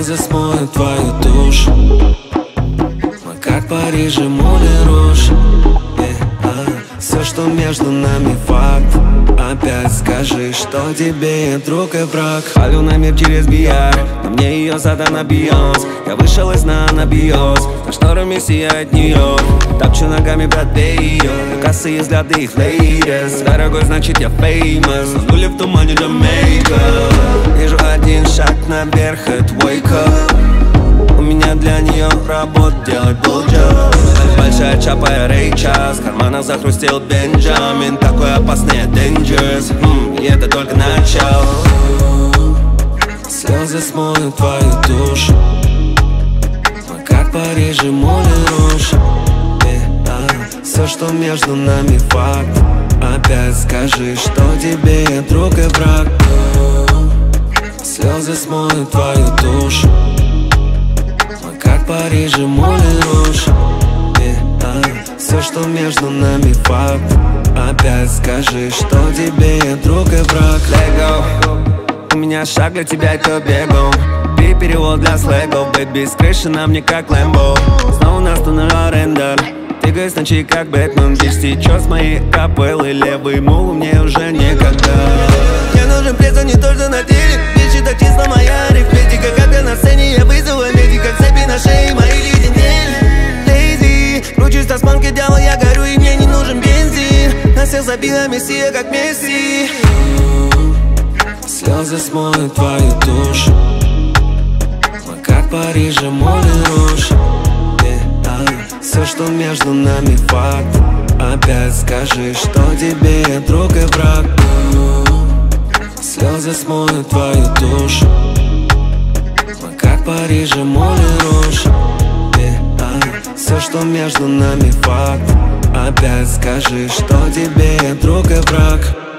Слезы смоют твою душу. Мы как Париж и Мулен Руж. Все, что между нами, факт. Опять скажи, что тебе друг и враг. Палю на мир через VR, на мне ее задана Бейонс. Я вышел из сна, она бьёс, за шторами сияет Нью-Йорк. Топчу ногами, брат, бей ее. Косые взгляды их лейдес. Дорогой, значит я famous. Нули в тумане Джамайка. Вижу один шаг наверх, это wake up. У меня для нее работа делать bulljob. Большая чапа и рейчас, в карманах захрустел Бенджамин. Такой опасный, dangerous, и это только начало. Слезы смоют твою душу. Мы как Париж и Мулен Руж. Все, что между нами, факт. Опять скажи, что тебе друг и враг. Слезы смоют твою душу. Мы как Париж и Мулен Руж. Все, что между нами, факт. Опять скажи, что тебе друг и враг. Let go. У меня шаг для тебя, это бегом. Ты перевод для слэгов. Бэби, с крыши на мне как Лэмбо. Снова наступила рендер. Двигаюсь с ночи как Бэтмен. Бич течет с моей капеллы. Левый мул мне уже некогда. Мне нужен пресс, а не то, что на теле. Бич, это чисто моя арифметика. Когда на сцене я вызову медика. Цепи на шее мои леденели. Кручусь на сманке, дьявол, я горю, и мне не нужен бензин. На всех забила Мессия, как Месси. Слезы смоют твою душу. Мы как Париж и Мулен Руж. Все, что между нами, факт. Опять скажи, что тебе друг и враг. Слезы смоют твою душу. Мы как Париж и Мулен Руж. Все, что между нами, факт. Опять скажи, что тебе друг и враг.